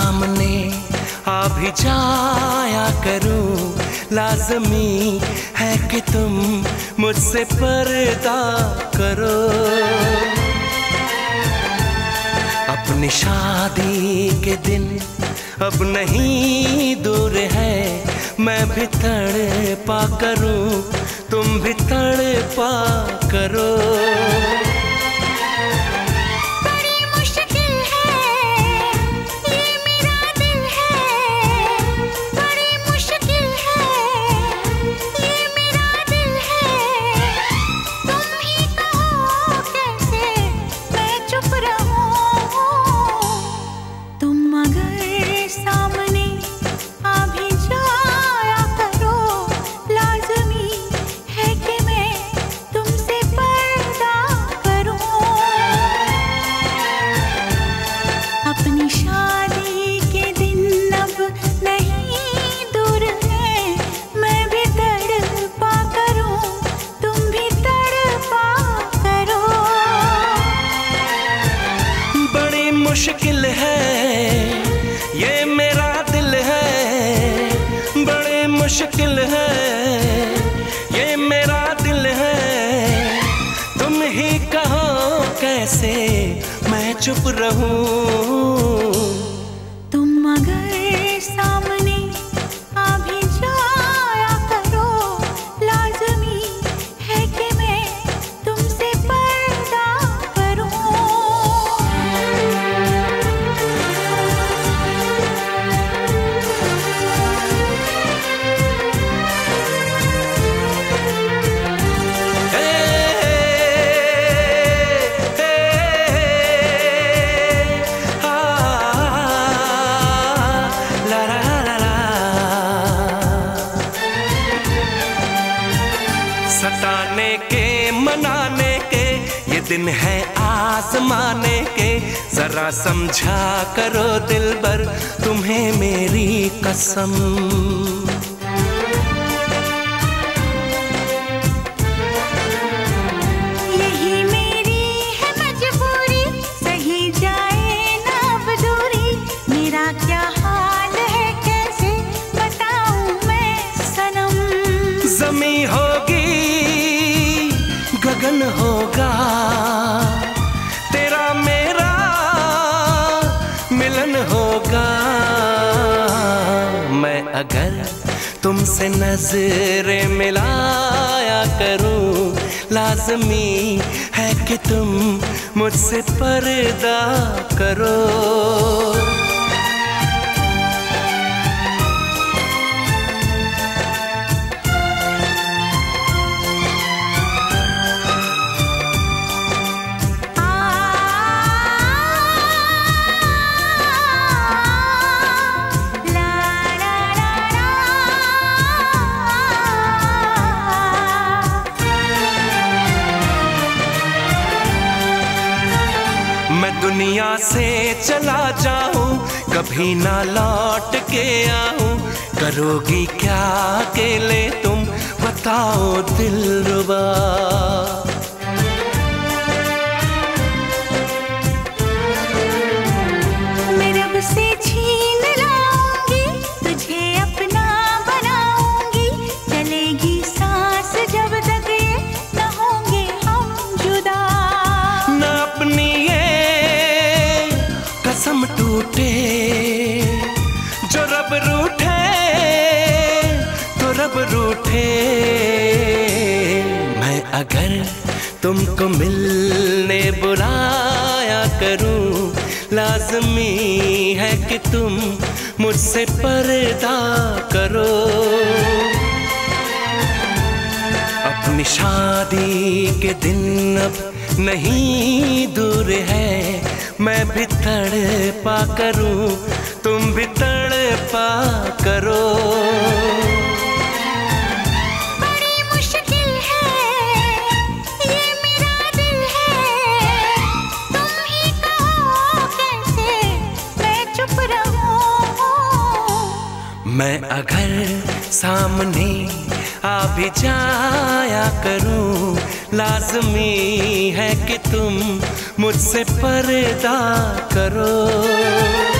सामने आ भी जाया करूं, लाज़मी है कि तुम मुझसे पर्दा करो। अपनी शादी के दिन अब नहीं दूर है, मैं भी तड़पा करूं, तुम भी तड़पा करो। मुश्किल है ये मेरा दिल है, बड़े मुश्किल है ये मेरा दिल है। तुम ही कहो कैसे मैं चुप रहूं। तुम अगर सामने आ भी जाया करो, लाज़मी है कि मैं तुमसे पर्दा करूं। सताने के मनाने के ये दिन है आजमाने के, जरा समझा करो दिलबर तुम्हें मेरी कसम। यही मेरी है मजबूरी, सही जाए ना अब दूरी। मेरा क्या हाल है कैसे बताऊं मैं सनम। ज़मी होगी गगन होगा, तेरा मेरा मिलन होगा। मैं अगर तुमसे नजरें मिलाया करूं, लाज़मी है कि तुम मुझसे पर्दा करो। मैं दुनिया से चला जाऊं, कभी ना लौट के आऊं, करोगी क्या अकेले तुम बताओ दिलरुबा। मैं रब से छीन लाऊंगी, तुझे अपना बनाऊंगी। चलेगी सांस जब तक ये न होंगे हम जुदा। न अपनी ये कसम टूटे, जो रब रूठे तो रब रूठे। मैं अगर तुमको मिलने बुलाया करूं, लाज़मी है कि तुम मुझसे पर्दा करो। अपनी शादी के दिन अब नहीं दूर है, मैं भी तड़पा करूं, तुम भी तड़पा करो। बड़ी मुश्किल है ये मेरा दिल है, तुम ही कहो कैसे मैं चुप रहूं। मैं अगर सामने आ भी जाया करूं, लाज़मी है कि तुम मुझसे पर्दा करो।